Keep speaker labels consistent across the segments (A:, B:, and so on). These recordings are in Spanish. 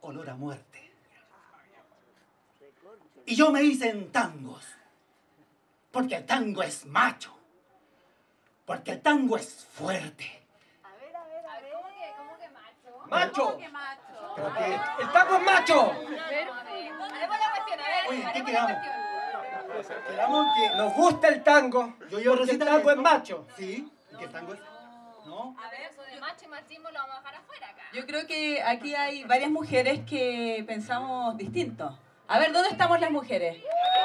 A: olor a muerte. Y yo me hice en tangos, porque el tango es macho, porque el tango es fuerte.
B: A ver. ¿Cómo que macho?
C: ¡Macho!
B: ¿Cómo que macho?
A: Pero que...
C: ¡El tango es macho!
B: Haremos la cuestión, a ver.
A: Oye, ¿en qué
B: haremos
A: quedamos?
B: la cuestión.
A: Quedamos en que...
C: Nos gusta el tango,
A: Yo iba a
C: porque el
A: recitar
C: tango es
A: esto.
C: macho.
A: Sí, y que el tango es... ¿No?
B: A ver, eso de macho y machismo lo vamos a dejar afuera acá.
D: Yo creo que aquí hay varias mujeres que pensamos distinto. A ver, ¿dónde estamos las mujeres?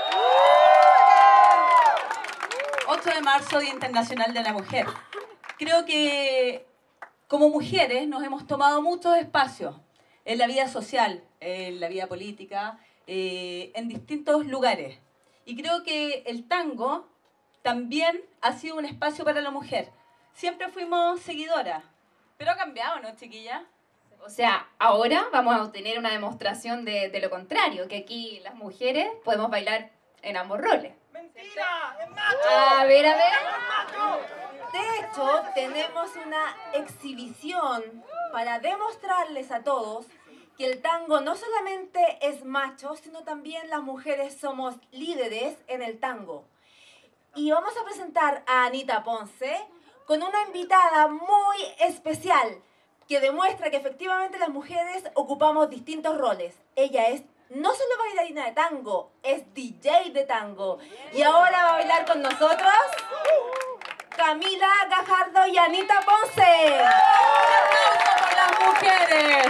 D: 8 de marzo, Día Internacional de la Mujer. Creo que como mujeres nos hemos tomado muchos espacios en la vida social, en la vida política, en distintos lugares. Y creo que el tango también ha sido un espacio para la mujer. Siempre fuimos seguidoras, pero ha cambiado, ¿no, chiquilla?
B: O sea, ahora vamos a obtener una demostración de lo contrario, que aquí las mujeres podemos bailar en ambos roles.
C: ¡Mentira! ¡Es macho!
B: A ver.
E: De hecho, tenemos una exhibición para demostrarles a todos que el tango no solamente es macho, sino también las mujeres somos líderes en el tango. Y vamos a presentar a Anita Ponce con una invitada muy especial que demuestra que efectivamente las mujeres ocupamos distintos roles. Ella es no solo bailarina de tango, es DJ de tango. Y ahora va a bailar con nosotros Camila Gajardo y Anita Ponce.
D: ¡Un aplauso por las mujeres!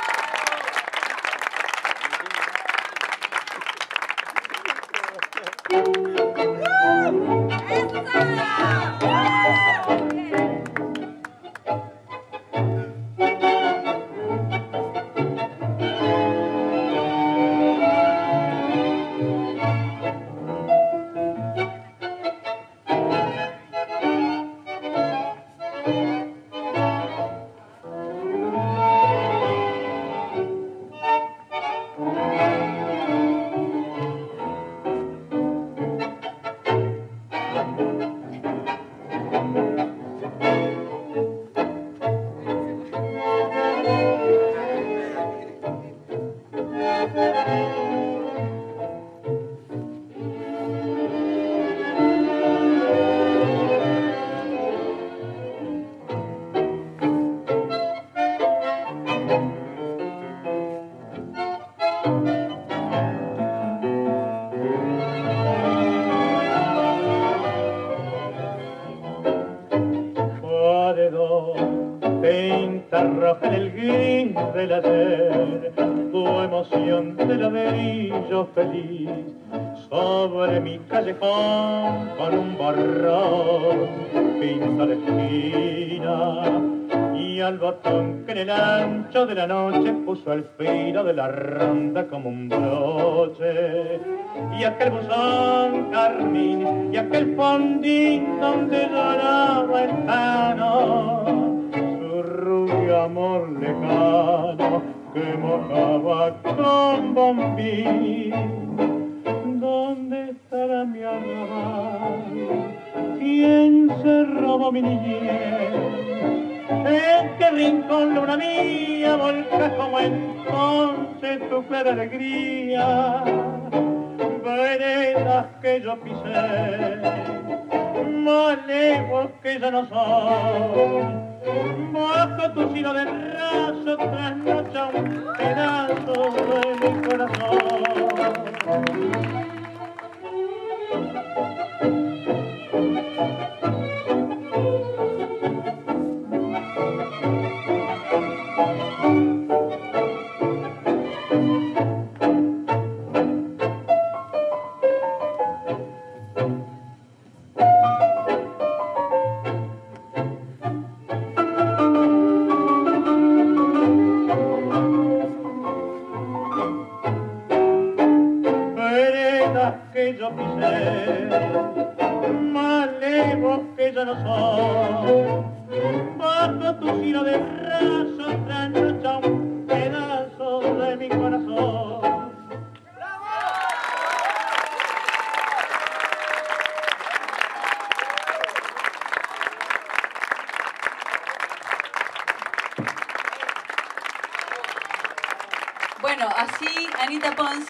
F: Tinta roja en el gris del ayer, tu emoción de ladrillo feliz, sobre mi callejón con un borrón pinta la esquina, y al botón que en el ancho de la noche puso al filo de la ronda como un broche, y aquel buzón carmín y aquel fondín donde lloraba el Tano, su rubio amor lejano que mojaba con bombín. ¿Dónde estará mi arrabal? ¿Quién se robó mi niñez? ¿En qué rincón, luna mía, volcas como entonces tu clara alegría? Veredas que yo pisé, más lejos que ya no soy, bajo tu silo de raso trasnocha un pedazo de mi corazón. Que yo pisé, más lejos que ya no soy, bajo tu silo de raso trasnocha un pedazo de mi corazón.
D: Bueno, así Anita Pons